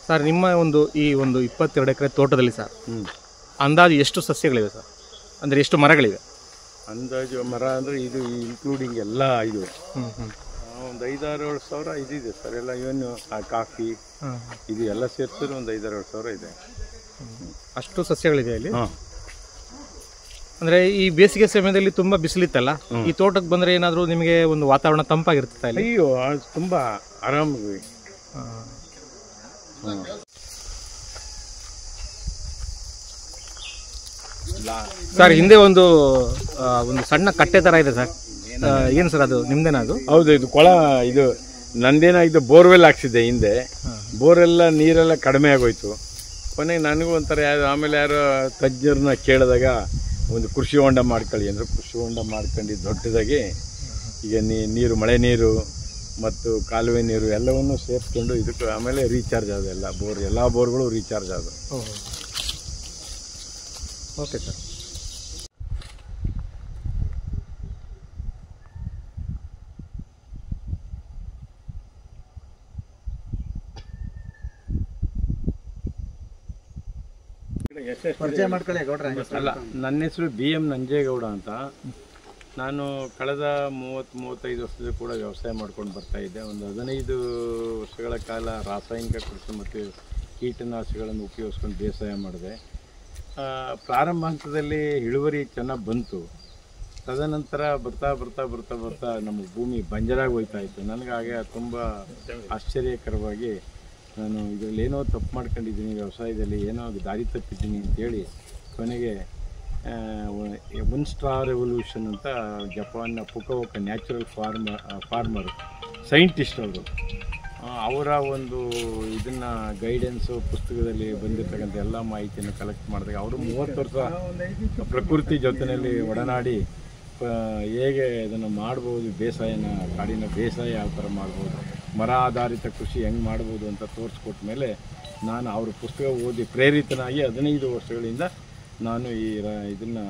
Sir ನಿಮ್ಮ ಈ ಒಂದು 22 ಎಕರೆ ತೋಟದಲ್ಲಿ ಸರ್ ಅಂದಾಜು ಎಷ್ಟು ಸಸ್ಯಗಳಿವೆ ಸರ್? ಅಂದರೆ ಎಷ್ಟು ಮರಗಳಿವೆ? ಅಂದಾಜು ಮರ ಅಂದರೆ ಇದು ಇನ್ಕ್ಲೂಡಿಂಗ್ ಎಲ್ಲ ಇದು ಒಂದು 5-6 ಸಾವಿರ ಇದಿದೆ ಸರ್. ಎಲ್ಲ ಏನು ಕಾಫಿ ಇದು ಎಲ್ಲ ಸೇರಿಸಿದ್ರೆ ಒಂದು 5-6 ಸಾವಿರ ಇದೆ. ಅಷ್ಟು ಸಸ್ಯಗಳಿದೆ ಇಲ್ಲಿ. ಅಂದರೆ ಈ ಬೇಸಿಗೆ ಸಮಯದಲ್ಲಿ ತುಂಬ ಬಿಸಿಲಿತ್ತಲ್ಲ, ಈ ತೋಟಕ್ಕೆ ಬಂದರೆ ಏನಾದರೂ ನಿಮಗೆ ಒಂದು ವಾತಾವರಣ ತಂಪಾಗಿರ್ತದೆ ಇಲ್ಲಿ? ಅಯ್ಯೋ ತುಂಬ ಆರಾಮಾಗಿ. ಸರ್ ಹಿಂದೆ ಒಂದು ಸಣ್ಣ ಕಟ್ಟೆ ಥರ ಇದೆ ಸರ್, ಏನು ಸರ್ ಅದು ನಿಮ್ದೇನಾ? ಅದು ಹೌದು, ಇದು ಕೊಳ. ಇದು ನಂದೇನಾಗಿದ್ದು ಬೋರ್ವೆಲ್ ಹಾಕ್ಸಿದ್ದೆ ಹಿಂದೆ. ಬೋರೆಲ್ಲ ನೀರೆಲ್ಲ ಕಡಿಮೆ ಆಗೋಯ್ತು. ಕೊನೆಗೆ ನನಗೂ ಒಂಥರ ಆಮೇಲೆ ಯಾರೋ ತಜ್ಞರನ್ನ ಕೇಳಿದಾಗ ಒಂದು ಕೃಷಿ ಹೊಂಡ ಮಾಡ್ಕೊಳ್ಳಿ ಅಂದರು. ಕೃಷಿ ಹೊಂಡ ಮಾಡ್ಕೊಂಡು ದೊಡ್ಡದಾಗಿ ಈಗ ನೀರು, ಮಳೆ ನೀರು ಮತ್ತು ಕಾಲುವೆ ನೀರು ಎಲ್ಲವನ್ನೂ ಸೇರಿಸ್ಕೊಂಡು ಇದಕ್ಕೆ ಆಮೇಲೆ ರೀಚಾರ್ಜ್ ಆದ ಎಲ್ಲ ಬೋರ್ಗಳು ರೀಚಾರ್ಜ್ ಆದವು. Okay sir. ಪರಿಚಯ ಮಾಡ್ಕೊಳ್ಳಿ ಗೌಡ್ರೆ. ಅಲ್ಲ, ನನ್ನ ಹೆಸರು BM ನಂಜೇಗೌಡ ಅಂತ. ನಾನು ಕಳೆದ 30-35 ವರ್ಷದ ಕೂಡ ವ್ಯವಸಾಯ ಮಾಡ್ಕೊಂಡು ಬರ್ತಾ ಇದ್ದೆ. ಒಂದು 15 ವರ್ಷಗಳ ಕಾಲ ರಾಸಾಯನಿಕ ಕೃಷಿ ಮತ್ತು ಕೀಟನಾಶಕಗಳನ್ನು ಉಪಯೋಗಿಸ್ಕೊಂಡು ಬೇಸಾಯ ಮಾಡಿದೆ. ಪ್ರಾರಂಭ ಹಂತದಲ್ಲಿ ಇಳುವರಿ ಚೆನ್ನಾಗಿ ಬಂತು. ತದನಂತರ ಬರ್ತಾ ಬರ್ತಾ ಬರ್ತಾ ಬರ್ತಾ ನಮ್ಮ ಭೂಮಿ ಬಂಜರಾಗಿ ಹೋಗ್ತಾ ಇತ್ತು. ನನಗೆ ಹಾಗೆ ತುಂಬ ಆಶ್ಚರ್ಯಕರವಾಗಿ ನಾನು ಇದರಲ್ಲಿ ಏನೋ ತಪ್ಪು ಮಾಡ್ಕೊಂಡಿದ್ದೀನಿ, ವ್ಯವಸಾಯದಲ್ಲಿ ಏನೋ ದಾರಿ ತಪ್ಪಿದ್ದೀನಿ ಅಂತೇಳಿ ಕೊನೆಗೆ ಒನ್ ಸ್ಟಾರ್ ರೆವಲ್ಯೂಷನ್ ಅಂತ ಜಪಾನ್ನ ಫುಕುವೋಕ ನ್ಯಾಚುರಲ್ ಫಾರ್ಮರ್ ಸೈಂಟಿಸ್ಟ್ ಅವರು, ಅವರ ಒಂದು ಇದನ್ನು ಗೈಡೆನ್ಸು ಪುಸ್ತಕದಲ್ಲಿ ಬಂದಿರ್ತಕ್ಕಂಥ ಎಲ್ಲ ಮಾಹಿತಿಯನ್ನು ಕಲೆಕ್ಟ್ ಮಾಡಿದಾಗ ಅವರು 30 ವರ್ಷ ಪ್ರಕೃತಿ ಜೊತೆಯಲ್ಲಿ ಒಡನಾಡಿ ಹೇಗೆ ಇದನ್ನು ಮಾಡ್ಬೋದು, ಬೇಸಾಯನ ಕಾಡಿನ ಬೇಸಾಯ ಯಾವ ಥರ ಮಾಡ್ಬೋದು, ಮರ ಆಧಾರಿತ ಕೃಷಿ ಹೆಂಗೆ ಮಾಡ್ಬೋದು ಅಂತ ತೋರಿಸ್ಕೊಟ್ಟ ಮೇಲೆ ನಾನು ಅವ್ರ ಪುಸ್ತಕ ಓದಿ ಪ್ರೇರಿತನಾಗಿ 15 ವರ್ಷಗಳಿಂದ ನಾನು ಇದನ್ನು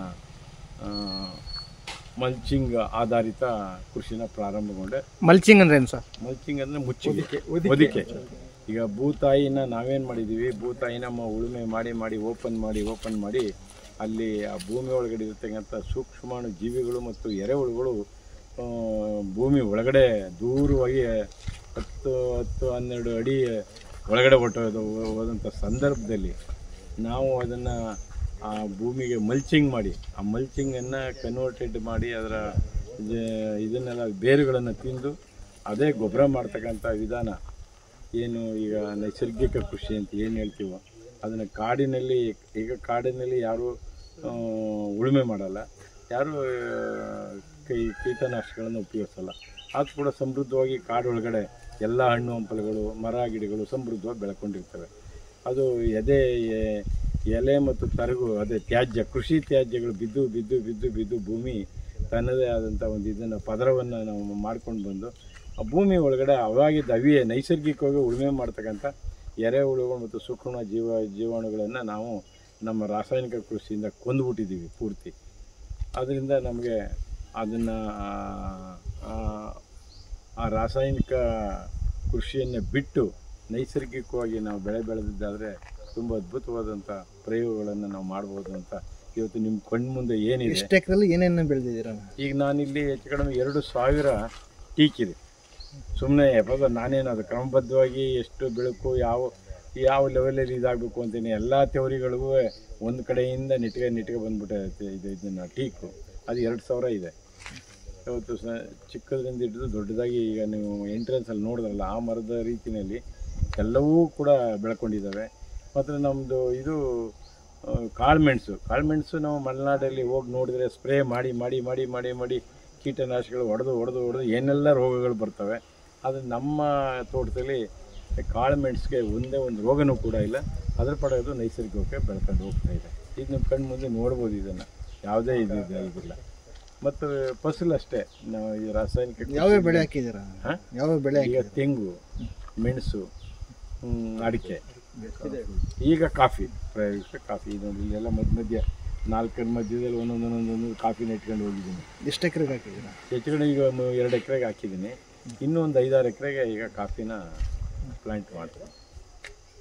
ಮಲ್ಚಿಂಗ್ ಆಧಾರಿತ ಕೃಷಿನ ಪ್ರಾರಂಭಗೊಂಡೆ. ಮಲ್ಚಿಂಗ್ ಅಂದ್ರೆ ಏನು ಸರ್? ಮಲ್ಚಿಂಗ್ ಅಂದರೆ ಹೊದಿಕೆ. ಈಗ ಭೂತಾಯಿನ ನಾವೇನು ಮಾಡಿದ್ದೀವಿ, ಭೂತಾಯಿನ ಉಳುಮೆ ಮಾಡಿ ಓಪನ್ ಮಾಡಿ ಅಲ್ಲಿ ಆ ಭೂಮಿ ಒಳಗಡೆ ಇರ್ತಕ್ಕಂಥ ಸೂಕ್ಷ್ಮಾಣು ಜೀವಿಗಳು ಮತ್ತು ಎರೆಹುಳುಗಳು ಭೂಮಿ ಒಳಗಡೆ ದೂರವಾಗಿ 10-12 ಅಡಿ ಒಳಗಡೆ ಹೋದಂಥ ಸಂದರ್ಭದಲ್ಲಿ ನಾವು ಅದನ್ನು ಆ ಭೂಮಿಗೆ ಮಲ್ಚಿಂಗ್ ಮಾಡಿ, ಆ ಮಲ್ಚಿಂಗನ್ನು ಕನ್ವರ್ಟೆಡ್ ಮಾಡಿ ಅದರ ಇದನ್ನೆಲ್ಲ ಬೇರುಗಳನ್ನು ತಿಂದು ಅದೇ ಗೊಬ್ಬರ ಮಾಡ್ತಕ್ಕಂಥ ವಿಧಾನ ಏನು ಈಗ ನೈಸರ್ಗಿಕ ಕೃಷಿ ಅಂತ ಏನು ಹೇಳ್ತೀವೋ ಅದನ್ನು ಕಾಡಿನಲ್ಲಿ ಯಾರೂ ಉಳುಮೆ ಮಾಡಲ್ಲ, ಯಾರೂ ಕೀಟನಾಶಕಗಳನ್ನು ಉಪಯೋಗಿಸಲ್ಲ. ಅದು ಕೂಡ ಸಮೃದ್ಧವಾಗಿ ಕಾಡೊಳಗಡೆ ಎಲ್ಲ ಹಣ್ಣು ಹಂಪಲುಗಳು, ಮರ ಗಿಡಗಳು ಸಮೃದ್ಧವಾಗಿ ಬೆಳ್ಕೊಂಡಿರ್ತವೆ. ಅದು ಎಲೆ ಮತ್ತು ತರಗು, ಅದೇ ತ್ಯಾಜ್ಯ, ಕೃಷಿ ತ್ಯಾಜ್ಯಗಳು ಬಿದ್ದು ಭೂಮಿ ತನ್ನದೇ ಆದಂಥ ಒಂದು ಇದನ್ನು ಪದರವನ್ನು ನಾವು ಮಾಡ್ಕೊಂಡು ಬಂದು ಆ ಭೂಮಿ ಒಳಗಡೆ ಅವಿಯೇ ನೈಸರ್ಗಿಕವಾಗಿ ಉಳುಮೆ ಮಾಡ್ತಕ್ಕಂಥ ಎರೆಹುಳುಗಳು ಮತ್ತು ಸೂಕ್ಷ್ಮ ಜೀವಾಣುಗಳನ್ನು ನಾವು ನಮ್ಮ ರಾಸಾಯನಿಕ ಕೃಷಿಯಿಂದ ಕೊಂದುಬಿಟ್ಟಿದ್ದೀವಿ ಪೂರ್ತಿ. ಅದರಿಂದ ನಮಗೆ ಅದನ್ನು ಆ ರಾಸಾಯನಿಕ ಕೃಷಿಯನ್ನು ಬಿಟ್ಟು ನೈಸರ್ಗಿಕವಾಗಿ ನಾವು ಬೆಳೆದಿದ್ದಾದರೆ ತುಂಬ ಅದ್ಭುತವಾದಂಥ ಪ್ರಯೋಗಗಳನ್ನು ನಾವು ಮಾಡ್ಬೋದು ಅಂತ ಇವತ್ತು ನಿಮ್ಮ ಕಣ್ಣು ಮುಂದೆ ಏನಿದೆ. ಎಷ್ಟು ಎಕರೆಯಲ್ಲಿ ಏನೇನು ಬೆಳೆದಿದ್ದೀರಾ? ಈಗ ನಾನಿಲ್ಲಿ ಹೆಚ್ಚು ಕಡಿಮೆ 2,000 ಟೀಕಿದೆ. ಸುಮ್ಮನೆ ನಾನೇನು ಅದು ಕ್ರಮಬದ್ಧವಾಗಿ ಎಷ್ಟು ಬೆಳಕು ಯಾವ ಲೆವೆಲಲ್ಲಿ ಇದಾಗಬೇಕು ಅಂತೀನಿ ಎಲ್ಲ ಥಿಯರಿಗಳಿಗೂ ಒಂದು ಕಡೆಯಿಂದ ನೆಟ್ಗೆ ಬಂದ್ಬಿಟ್ಟೈತೆ. ಇದನ್ನು ಟೀಕು ಅದು 2,000 ಇದೆ. ಇವತ್ತು ಚಿಕ್ಕದ್ರಿಂದ ಹಿಡಿದು ದೊಡ್ಡದಾಗಿ ಈಗ ನೀವು ಎಂಟ್ರೆನ್ಸಲ್ಲಿ ನೋಡಿದ್ರಲ್ಲ ಆ ಮರದ ರೀತಿಯಲ್ಲಿ ಎಲ್ಲವೂ ಕೂಡ ಬೆಳ್ಕೊಂಡಿದ್ದಾವೆ. ಮತ್ತು ನಮ್ಮದು ಇದು ಕಾಳುಮೆಣಸು ನಾವು ಮಲೆನಾಡಲ್ಲಿ ಹೋಗಿ ನೋಡಿದರೆ ಸ್ಪ್ರೇ ಮಾಡಿ ಕೀಟನಾಶಕಗಳು ಹೊಡೆದು ಏನೆಲ್ಲ ರೋಗಗಳು ಬರ್ತವೆ. ಆದರೆ ನಮ್ಮ ತೋಟದಲ್ಲಿ ಕಾಳುಮೆಣಸಿಗೆ ಒಂದೇ ಒಂದು ರೋಗನೂ ಕೂಡ ಇಲ್ಲ. ಅದರ ಪಡೆಯೋದು ನೈಸರ್ಗಿಕವಾಗಿ ಬೆಳ್ಕೊಂಡು ಹೋಗ್ತಾ ಇದೆ. ಈಗ ನಿಮ್ಮ ಕಣ್ಣು ಮುಂದೆ ನೋಡ್ಬೋದು, ಇದನ್ನು ಯಾವುದೇ ಇದಿಲ್ಲ. ಮತ್ತು ಫಸಲು ಅಷ್ಟೇ. ನಾವು ಈ ರಾಸಾಯನಿಕ ಯಾವ ಬೆಳೆ ಹಾಕಿದ್ದೀರಾ? ಯಾವ ಬೆಳೆ? ಈಗ ತೆಂಗು, ಮೆಣಸು, ಅಡಿಕೆ, ಈಗ ಕಾಫಿ. ಕಾಫಿ ನೋಡಿ ಇಲ್ಲೆಲ್ಲ ಮಧ್ಯ 4 ಮಧ್ಯದಲ್ಲಿ ಒಂದೊಂದು ಕಾಫಿನ ಇಟ್ಕೊಂಡು ಹೋಗಿದ್ದೀನಿ. ಎಷ್ಟು ಎಕರೆಗೆ ಹಾಕಿದ್ದೀರಾ? ಹೆಚ್ಚು ಕಡೆ ಈಗ 2 ಎಕರೆಗೆ ಹಾಕಿದ್ದೀನಿ. ಇನ್ನೂ ಒಂದು 5-6 ಎಕರೆಗೆ ಈಗ ಕಾಫಿನ ಪ್ಲಾಂಟ್ ಮಾಡ್ತೀನಿ.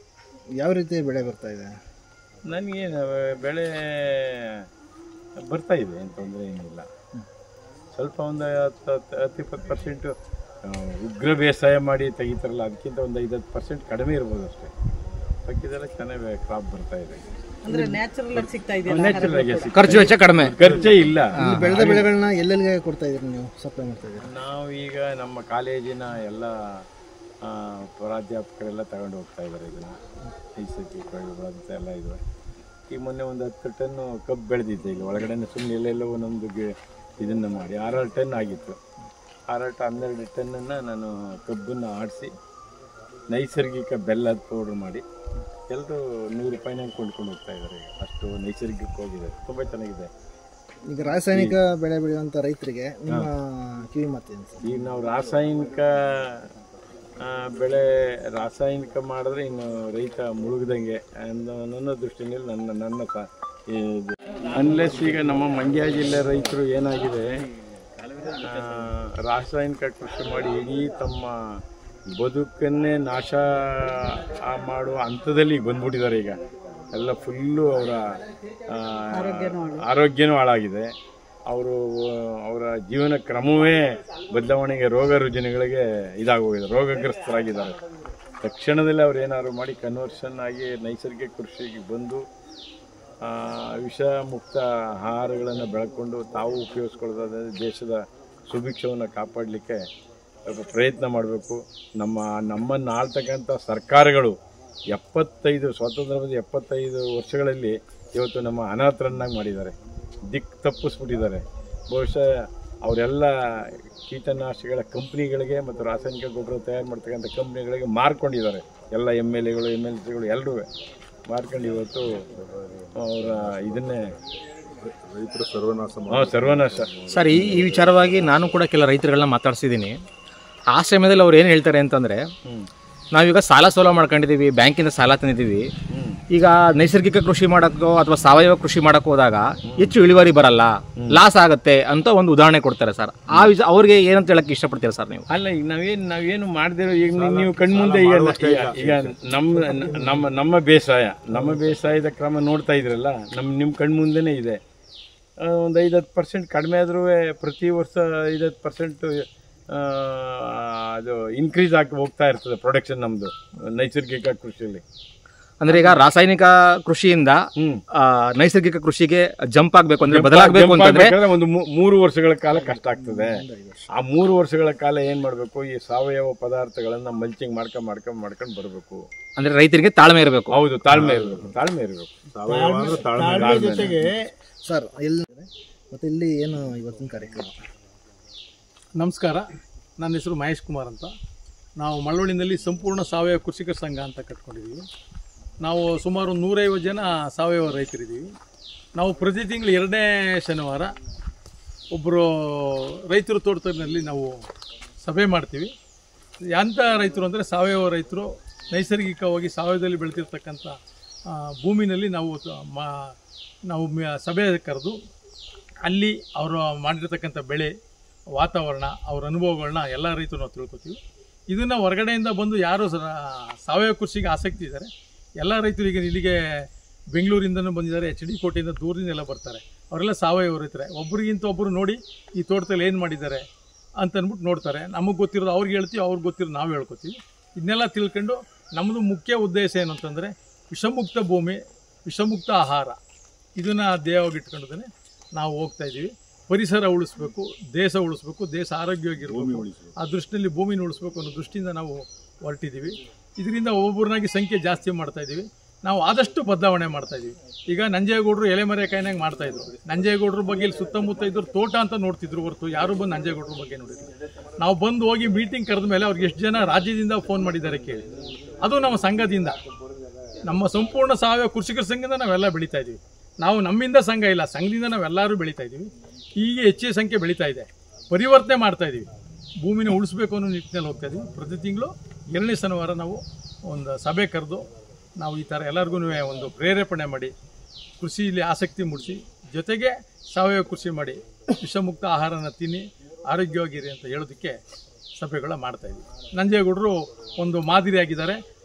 ಯಾವ ರೀತಿ ಬೆಳೆ ಬರ್ತಾ ಇದೆ? ನನಗೆ ಬೆಳೆ ಬರ್ತಾ ಇದೆ, ಏನು ತೊಂದರೆ ಏನಿಲ್ಲ. ಸ್ವಲ್ಪ ಒಂದು 10-20% ಉಗ್ರ ಬೇಸಾಯ ಮಾಡಿ ತೆಗಿತಾರಲ್ಲ, ಅದಕ್ಕಿಂತ ಒಂದು 5-10% ಕಡಿಮೆ ಇರ್ಬೋದು ಅಷ್ಟೇ. ಬಾಕಿದೆಲ್ಲ ಚೆನ್ನಾಗಿ ಕ್ರಾಪ್ ಬರ್ತಾ ಇದೆ. ನ್ಯಾಚುರಲ್ ಆಗಿ ಖರ್ಚು ವೆಚ್ಚ ಕಡಿಮೆ, ಖರ್ಚೇ ಇಲ್ಲ. ಬೆಳೆದ ಬೆಳೆಗಳನ್ನ ಎಲ್ಲೆಲ್ಲಿಗೆ ಕೊಡ್ತಾ ಇದ್ದೀರಿ ನೀವು, ಸಪ್ಲೈ ಮಾಡ್ತಾ ಇದ್ದೀರಿ? ನಾವು ಈಗ ನಮ್ಮ ಕಾಲೇಜಿನ ಎಲ್ಲ ಪ್ರಾಧ್ಯಾಪಕರೆಲ್ಲ ತಗೊಂಡು ಹೋಗ್ತಾ ಇದ್ದಾರೆ. ಇದನ್ನು ನೈಸರ್ಗಿಕ ಬೆಳೆಗಳಂತ ಎಲ್ಲ ಇದೆ. ಈಗ ಮೊನ್ನೆ ಒಂದು 10 ಟನ್ನು ಕಬ್ಬು ಬೆಳೆದಿದ್ದೆ. ಈಗ ಒಳಗಡೆ ಸುಮ್ಮನೆ ಎಲ್ಲೆಲ್ಲೋ ಒಂದೊಂದು ಇದನ್ನು ಮಾಡಿ 6 ಟನ್ ಆಗಿತ್ತು. 12 ಟನ್ನನ್ನು ನಾನು ಕಬ್ಬನ್ನು ಆಡಿಸಿ ನೈಸರ್ಗಿಕ ಬೆಲ್ಲದ ಪೌಡ್ರ್ ಮಾಡಿ ಎಲ್ಲರೂ 100 ರೂಪಾಯಿನಾಗ ಕೊಂಡ್ಕೊಂಡು ಹೋಗ್ತಾ ಇದ್ದಾರೆ. ಅಷ್ಟು ನೈಸರ್ಗಿಕ ಹೋಗಿದೆ, ತುಂಬ ಚೆನ್ನಾಗಿದೆ. ಈಗ ರಾಸಾಯನಿಕ ಬೆಳೆ ಬೆಳೆಯುವಂಥ ರೈತರಿಗೆ ನಿಮ್ಮ ಕಿವಿ ಮಾತೇನು? ಈಗ ನಾವು ರಾಸಾಯನಿಕ ಬೆಳೆ ಮಾಡಿದ್ರೆ ಇನ್ನು ರೈತ ಮುಳುಗ್ದಂಗೆ ನನ್ನ ದೃಷ್ಟಿನಲ್ಲಿ ನನ್ನ ಅನ್ಲೆಸ್ ಈಗ ನಮ್ಮ ಮಂಡ್ಯ ಜಿಲ್ಲೆ ರೈತರು ಏನಾಗಿದೆ, ರಾಸಾಯನಿಕ ಕೃಷಿ ಮಾಡಿ ಇಡೀ ತಮ್ಮ ಬದುಕನ್ನೇ ನಾಶ ಮಾಡುವ ಹಂತದಲ್ಲಿ ಬಂದ್ಬಿಟ್ಟಿದ್ದಾರೆ. ಈಗ ಎಲ್ಲ ಫುಲ್ಲು ಅವರ ಆರೋಗ್ಯನೂ ಹಾಳಾಗಿದೆ. ಅವರ ಜೀವನ ಕ್ರಮವೇ ಬದಲಾವಣೆಗೆ, ರೋಗ ರುಜಿನಗಳಿಗೆ ಇದಾಗೋಗಿದೆ, ರೋಗಗ್ರಸ್ತರಾಗಿದ್ದಾರೆ. ತಕ್ಷಣದಲ್ಲಿ ಅವ್ರು ಏನಾದ್ರು ಮಾಡಿ ಕನ್ವರ್ಷನ್ ಆಗಿ ನೈಸರ್ಗಿಕ ಕೃಷಿಗೆ ಬಂದು ವಿಷ ಮುಕ್ತ ಆಹಾರಗಳನ್ನು ಬೆಳ್ಕೊಂಡು ತಾವು ಉಪಯೋಗಿಸ್ಕೊಳ್ಳೋದಾದ್ರೆ ದೇಶದ ಸುಭಿಕ್ಷವನ್ನು ಕಾಪಾಡಲಿಕ್ಕೆ ಪ್ರಯತ್ನ ಮಾಡಬೇಕು. ನಮ್ಮನ್ನು ಆಳ್ತಕ್ಕಂಥ ಸರ್ಕಾರಗಳು 75 ಸ್ವಾತಂತ್ರ್ಯ ಬಂದು 75 ವರ್ಷಗಳಲ್ಲಿ ಇವತ್ತು ನಮ್ಮ ಅನಾಥರನ್ನಾಗಿ ಮಾಡಿದ್ದಾರೆ, ತಪ್ಪಿಸ್ಬಿಟ್ಟಿದ್ದಾರೆ. ಬಹುಶಃ ಅವರೆಲ್ಲ ಕೀಟನಾಶಕಗಳ ಕಂಪ್ನಿಗಳಿಗೆ ಮತ್ತು ರಾಸಾಯನಿಕ ಗೊಬ್ಬರ ತಯಾರು ಮಾಡ್ತಕ್ಕಂಥ ಕಂಪ್ನಿಗಳಿಗೆ ಮಾರ್ಕೊಂಡಿದ್ದಾರೆ. ಎಲ್ಲ MLAಗಳು MLCಗಳು ಎಲ್ಲರೂ ಮಾರ್ಕೊಂಡು ಇವತ್ತು ಅವರ ಇದನ್ನೇ ರೈತರ ಸರ್ವನಾಶ. ಸರ್, ಈ ವಿಚಾರವಾಗಿ ನಾನು ಕೂಡ ಕೆಲ ರೈತರುಗಳನ್ನ ಮಾತಾಡ್ಸಿದ್ದೀನಿ. ಆ ಸಮಯದಲ್ಲಿ ಅವ್ರು ಏನು ಹೇಳ್ತಾರೆ ಅಂತಂದರೆ, ನಾವೀಗ ಸಾಲ ಸೋಲ ಮಾಡ್ಕೊಂಡಿದ್ದೀವಿ, ಬ್ಯಾಂಕಿಂದ ಸಾಲ ತಂದಿದ್ದೀವಿ, ಈಗ ನೈಸರ್ಗಿಕ ಕೃಷಿ ಮಾಡೋಕ್ಕೋ ಅಥವಾ ಸಾವಯವ ಕೃಷಿ ಮಾಡೋಕ್ಕೆ ಹೋದಾಗ ಹೆಚ್ಚು ಇಳುವರಿ ಬರಲ್ಲ, ಲಾಸ್ ಆಗುತ್ತೆ ಅಂತ ಒಂದು ಉದಾಹರಣೆ ಕೊಡ್ತಾರೆ ಸರ್. ಅವ್ರಿಗೆ ಏನಂತ ಹೇಳಕ್ಕೆ ಇಷ್ಟಪಡ್ತೀರಾ ಸರ್ ನೀವು? ಅಲ್ಲ, ಈಗ ನಾವೇನು ಮಾಡ್ದಿರೋ, ಈಗ ನೀವು ಕಣ್ಮುಂದೆ ಈಗ ನಮ್ಮ ಬೇಸಾಯದ ಕ್ರಮ ನೋಡ್ತಾ ಇದ್ರಲ್ಲ, ನಿಮ್ಮ ಕಣ್ಮುಂದೆನೇ ಇದೆ. ಒಂದು 5-10% ಕಡಿಮೆ ಆದ್ರೂ ಪ್ರತಿ ವರ್ಷ 5-10% ಅದು ಇನ್ಕ್ರೀಸ್ ಆಗಿ ಹೋಗ್ತಾ ಇರ್ತದೆ ಪ್ರೊಡಕ್ಷನ್ ನಮ್ಮದು ನೈಸರ್ಗಿಕ ಕೃಷಿಯಲ್ಲಿ. ಅಂದ್ರೆ ಈಗ ರಾಸಾಯನಿಕ ಕೃಷಿಯಿಂದ ನೈಸರ್ಗಿಕ ಕೃಷಿಗೆ ಜಂಪ್ ಆಗಬೇಕು ಅಂದ್ರೆ, ಬದಲಾಗಬೇಕು ಅಂತಂದ್ರೆ ಒಂದು 3 ವರ್ಷಗಳ ಕಾಲ ಕಷ್ಟ ಆಗ್ತದೆ. ಆ 3 ವರ್ಷಗಳ ಕಾಲ ಏನ್ ಮಾಡ್ಬೇಕು, ಈ ಸಾವಯವ ಪದಾರ್ಥಗಳನ್ನ ಮಲ್ಚಿಂಗ್ ಮಾಡ್ಕೊಂಡು ಬರಬೇಕು. ಅಂದ್ರೆ ರೈತರಿಗೆ ತಾಳ್ಮೆ ಇರಬೇಕು. ಹೌದು, ತಾಳ್ಮೆ ಇರಬೇಕು. ಜೊತೆಗೆ ಸರ್ ಮತ್ತೆ ಇಲ್ಲಿ ಏನು ಇವತ್ತಿನ ಕಾರ್ಯಕ್ರಮ? ನಮಸ್ಕಾರ, ನನ್ನ ಹೆಸರು ಮಹೇಶ್ ಕುಮಾರ್ ಅಂತ. ನಾವು ಮಳವಳ್ಳಿನಲ್ಲಿ ಸಂಪೂರ್ಣ ಸಾವಯವ ಕೃಷಿಕರ ಸಂಘ ಅಂತ ಕಟ್ಕೊಂಡಿದ್ದೀವಿ. ನಾವು ಸುಮಾರು 150 ಜನ ಸಾವಯವ ರೈತರಿದ್ದೀವಿ. ನಾವು ಪ್ರತಿ ತಿಂಗಳು 2ನೇ ಶನಿವಾರ ಒಬ್ಬರು ರೈತರು ತೋಟದಲ್ಲಿ ನಾವು ಸಭೆ ಮಾಡ್ತೀವಿ. ಎಂಥ ರೈತರು ಅಂದರೆ ಸಾವಯವ ರೈತರು, ನೈಸರ್ಗಿಕವಾಗಿ ಸಾವಯವದಲ್ಲಿ ಬೆಳೆದಿರ್ತಕ್ಕಂಥ ಭೂಮಿನಲ್ಲಿ ನಾವು ಸಭೆ ಕರೆದು ಅಲ್ಲಿ ಅವರು ಮಾಡಿರ್ತಕ್ಕಂಥ ಬೆಳೆ, ವಾತಾವರಣ, ಅವ್ರ ಅನುಭವಗಳನ್ನ ಎಲ್ಲ ರೈತರು ನಾವು ತಿಳ್ಕೊತೀವಿ. ಇದನ್ನು ಹೊರಗಡೆಯಿಂದ ಬಂದು ಯಾರು ಸಾವಯವ ಕೃಷಿಗೆ ಆಸಕ್ತಿ ಇದ್ದಾರೆ ಎಲ್ಲ ರೈತರು ಈಗ ಇಲ್ಲಿಗೆ ಬೆಂಗಳೂರಿಂದನೂ ಬಂದಿದ್ದಾರೆ, HD ಕೋಟೆಯಿಂದ ದೂರದಿಂದ ಎಲ್ಲ ಬರ್ತಾರೆ. ಅವರೆಲ್ಲ ಸಾವಯವ ರೈತರೆ. ಒಬ್ರಿಗಿಂತ ಒಬ್ಬರು ನೋಡಿ ಈ ತೋಟದಲ್ಲಿ ಏನು ಮಾಡಿದ್ದಾರೆ ಅಂತಂದ್ಬಿಟ್ಟು ನೋಡ್ತಾರೆ. ನಮಗೆ ಗೊತ್ತಿರೋದು ಅವ್ರಿಗೆ ಹೇಳ್ತೀವಿ, ಅವ್ರಿಗೆ ಗೊತ್ತಿರೋದು ನಾವು ಹೇಳ್ಕೊತೀವಿ. ಇದನ್ನೆಲ್ಲ ತಿಳ್ಕೊಂಡು ನಮ್ಮದು ಮುಖ್ಯ ಉದ್ದೇಶ ಏನು ಅಂತಂದರೆ ವಿಷಮುಕ್ತ ಭೂಮಿ, ವಿಷಮುಕ್ತ ಆಹಾರ, ಇದನ್ನು ಧ್ಯೇಯವಾಗಿಟ್ಕೊಂಡೇ ನಾವು ಹೋಗ್ತಾಯಿದ್ದೀವಿ. ಪರಿಸರ ಉಳಿಸ್ಬೇಕು, ದೇಶ ಆರೋಗ್ಯವಾಗಿರ್ಬೇಕು, ಆ ದೃಷ್ಟಿಯಲ್ಲಿ ಭೂಮಿನ ಉಳಿಸ್ಬೇಕು ಅನ್ನೋ ದೃಷ್ಟಿಯಿಂದ ನಾವು ಹೊರಟಿದ್ದೀವಿ. ಇದರಿಂದ ಒಬ್ಬೊಬ್ಬರನ್ನಾಗಿ ಸಂಖ್ಯೆ ಜಾಸ್ತಿ ಮಾಡ್ತಾಯಿದ್ದೀವಿ. ನಾವು ಆದಷ್ಟು ಬದಲಾವಣೆ ಮಾಡ್ತಾಯಿದ್ದೀವಿ. ಈಗ ನಂಜೇಗೌಡರು ಎಲೆಮರೆಕಾಯಿನಾಗ ಮಾಡ್ತಾಯಿದ್ರು. ನಂಜೇಗೌಡರ ಬಗ್ಗೆ ಇಲ್ಲಿ ಸುತ್ತಮುತ್ತ ಇದ್ರು ತೋಟ ಅಂತ ನೋಡ್ತಿದ್ರು ಹೊರತು ಯಾರು ಬಂದು ನಂಜೇಗೌಡರ ಬಗ್ಗೆ ನೋಡಿದ್ರು. ನಾವು ಬಂದು ಹೋಗಿ ಮೀಟಿಂಗ್ ಕರೆದ ಮೇಲೆ ಅವ್ರಿಗೆ ಎಷ್ಟು ಜನ ರಾಜ್ಯದಿಂದ ಫೋನ್ ಮಾಡಿದ್ದಾರೆ ಕೇಳಿ. ಅದು ನಮ್ಮ ಸಂಘದಿಂದ, ನಮ್ಮ ಸಂಪೂರ್ಣ ಸಾವಯವ ಕೃಷಿಕರ ಸಂಘದಿಂದ ನಾವೆಲ್ಲ ಬೆಳೀತಾ ಇದ್ದೀವಿ. ನಾವು ನಮ್ಮಿಂದ ಸಂಘ ಇಲ್ಲ, ಸಂಘದಿಂದ ನಾವೆಲ್ಲರೂ ಬೆಳೀತಾ ಇದ್ದೀವಿ. ಹೀಗೆ ಹೆಚ್ಚಿನ ಸಂಖ್ಯೆ ಬೆಳೀತಾ ಇದೆ. ಪರಿವರ್ತನೆ ಮಾಡ್ತಾ ಇದ್ದೀವಿ, ಭೂಮಿನ ಉಳಿಸ್ಬೇಕು ಅನ್ನೋ ನಿಟ್ಟಿನಲ್ಲಿ ಹೋಗ್ತಾ ಇದ್ದೀವಿ. ಪ್ರತಿ ತಿಂಗಳು 2ನೇ ಶನಿವಾರ ನಾವು ಒಂದು ಸಭೆ ಕರೆದು ನಾವು ಈ ಥರ ಎಲ್ಲರಿಗೂ ಒಂದು ಪ್ರೇರೇಪಣೆ ಮಾಡಿ ಕೃಷಿಯಲ್ಲಿ ಆಸಕ್ತಿ ಮೂಡಿಸಿ, ಜೊತೆಗೆ ಸಾವಯವ ಕೃಷಿ ಮಾಡಿ ವಿಷಮುಕ್ತ ಆಹಾರನ ತಿನ್ನಿ ಆರೋಗ್ಯವಾಗಿರಿ ಅಂತ ಹೇಳೋದಕ್ಕೆ ಸಭೆಗಳ ಮಾಡ್ತಾಯಿದ್ದೀವಿ. ನಂಜೇಗೌಡರು ಒಂದು ಮಾದರಿಯಾಗಿದ್ದಾರೆ.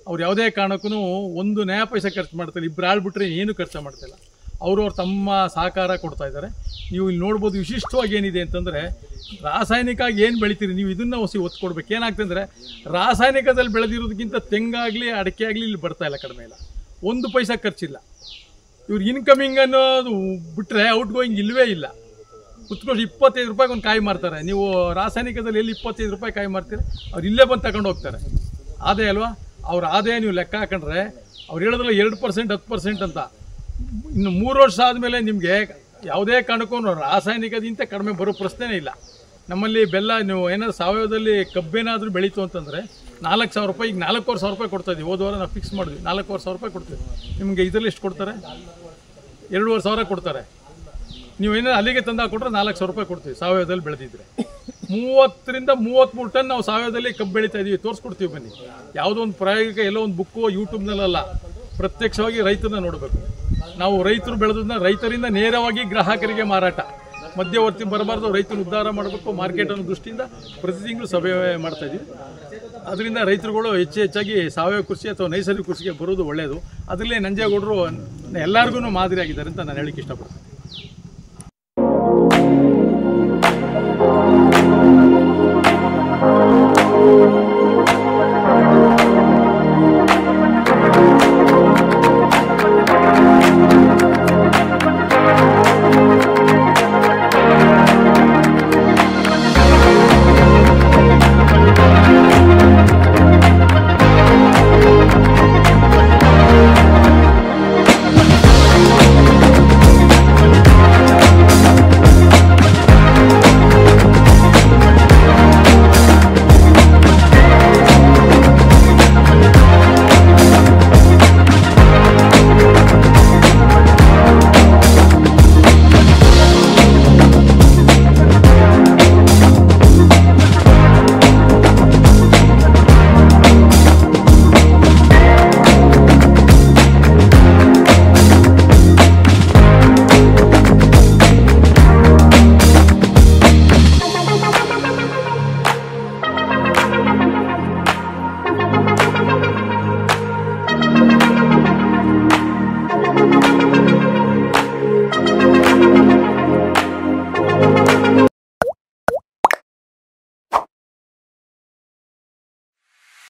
ಅವ್ರು ಯಾವುದೇ ಕಾರಣಕ್ಕೂ ಒಂದು ನಯಾ ಪೈಸೆ ಖರ್ಚು ಮಾಡ್ತಾರೆ, ಇಬ್ಬರು ಆಳ್ಬಿಟ್ರೆ ಏನು ಖರ್ಚು ಮಾಡ್ತಿಲ್ಲ. ಅವ್ರು ತಮ್ಮ ಸಹಕಾರ ಕೊಡ್ತಾ ಇದ್ದಾರೆ. ನೀವು ಇಲ್ಲಿ ನೋಡ್ಬೋದು ವಿಶಿಷ್ಟವಾಗಿ ಏನಿದೆ ಅಂತಂದರೆ, ರಾಸಾಯನಿಕ ಏನು ಬೆಳಿತೀರಿ ನೀವು ಇದನ್ನು ಒತ್ತು ಕೊಡ್ಬೇಕು. ಏನಾಗ್ತದೆ ಅಂದರೆ ರಾಸಾಯನಿಕದಲ್ಲಿ ಬೆಳೆದಿರೋದಕ್ಕಿಂತ ತೆಂಗಾಗಲಿ ಅಡಿಕೆ ಆಗಲಿ ಇಲ್ಲಿ ಬರ್ತಾ ಇಲ್ಲ, ಕಡಿಮೆ ಇಲ್ಲ, 1 ಪೈಸಾ ಖರ್ಚಿಲ್ಲ. ಇವ್ರು ಇನ್ಕಮಿಂಗ್ ಅನ್ನೋದು ಬಿಟ್ಟರೆ ಔಟ್ ಗೋಯಿಂಗ್ ಇಲ್ಲವೇ ಇಲ್ಲ. ಉತ್ಕೃಷ್ಟ 25 ರೂಪಾಯಿಗೆ ಒಂದು ಕಾಯಿ ಮಾರ್ತಾರೆ. ನೀವು ರಾಸಾಯನಿಕದಲ್ಲಿ ಎಲ್ಲಿ 25 ರೂಪಾಯಿ ಕಾಯಿ ಮಾರ್ತೀರಿ? ಅವ್ರು ಇಲ್ಲೇ ಬಂದು ತಗೊಂಡು ಹೋಗ್ತಾರೆ. ಆದಾಯ ಅಲ್ವಾ? ಅವ್ರ ಆದಾಯ ನೀವು ಲೆಕ್ಕ ಹಾಕೊಂಡ್ರೆ ಅವ್ರು ಹೇಳೋದ್ರಲ್ಲ 2%, 10% ಅಂತ. ಇನ್ನು 3 ವರ್ಷ ಆದಮೇಲೆ ನಿಮಗೆ ಯಾವುದೇ ಕಾರಣಕ್ಕೂ ರಾಸಾಯನಿಕದಿಂದ ಕಡಿಮೆ ಬರೋ ಪ್ರಶ್ನೆನೇ ಇಲ್ಲ. ನಮ್ಮಲ್ಲಿ ಬೆಲ್ಲ ನೀವು ಏನಾದ್ರು ಸಾವಯವದಲ್ಲಿ ಕಬ್ಬೇನಾದರೂ ಬೆಳೀತು ಅಂತಂದರೆ 4,000 ರೂಪಾಯಿ, ಈಗ 4,500 ರೂಪಾಯಿ ಕೊಡ್ತಾ ಇದ್ದೀವಿ. ಹೋದ ವಾರ ನಾವು ಫಿಕ್ಸ್ ಮಾಡಿದ್ವಿ 4,500 ರೂಪಾಯಿ ಕೊಡ್ತೀವಿ. ನಿಮಗೆ ಇದರಲ್ಲಿ ಎಷ್ಟು ಕೊಡ್ತಾರೆ? 2,500 ಕೊಡ್ತಾರೆ. ನೀವು ಏನಾದ್ರು ಅಲ್ಲಿಗೆ ತಂದು ಹಾಕೊಟ್ರೆ 4,000 ರೂಪಾಯಿ ಕೊಡ್ತೀವಿ ಸಾವಯವದಲ್ಲಿ ಬೆಳೆದಿದ್ರೆ. 30 ರಿಂದ 33 ಟನ್ ನಾವು ಸಾವಯವದಲ್ಲಿ ಕಬ್ಬು ಬೆಳೀತಾ ಇದ್ದೀವಿ. ತೋರಿಸ್ಕೊಡ್ತೀವಿ ಬನ್ನಿ. ಯಾವುದೋ ಒಂದು ಪ್ರಾಯೋಗಿಕ ಎಲ್ಲೋ ಒಂದು ಬುಕ್ಕು ಯೂಟ್ಯೂಬ್ನಲ್ಲ, ಪ್ರತ್ಯಕ್ಷವಾಗಿ ರೈತರನ್ನ ನೋಡಬೇಕು. ನಾವು ರೈತರು ಬೆಳೆದನ್ನ ರೈತರಿಂದ ನೇರವಾಗಿ ಗ್ರಾಹಕರಿಗೆ ಮಾರಾಟ, ಮಧ್ಯವರ್ತಿ ಬರಬಾರ್ದು, ರೈತರು ಉದ್ಧಾರ ಮಾಡಬೇಕು ಮಾರ್ಕೆಟ್ ಅನ್ನೋ ದೃಷ್ಟಿಯಿಂದ ಪ್ರತಿ ತಿಂಗಳು ಸಭೆ ಮಾಡ್ತಾ ಇದ್ದೀವಿ. ಅದರಿಂದ ರೈತರುಗಳು ಹೆಚ್ಚಾಗಿ ಸಾವಯವ ಕೃಷಿ ಅಥವಾ ನೈಸರ್ಗಿಕ ಕೃಷಿಗೆ ಬರೋದು ಒಳ್ಳೆಯದು. ಅದರಲ್ಲೇ ನಂಜೇಗೌಡರು ಎಲ್ಲರಿಗೂ ಮಾದರಿಯಾಗಿದ್ದಾರೆ ಅಂತ ನಾನು ಹೇಳಲಿಕ್ಕೆ ಇಷ್ಟಪಡ್ತೀನಿ.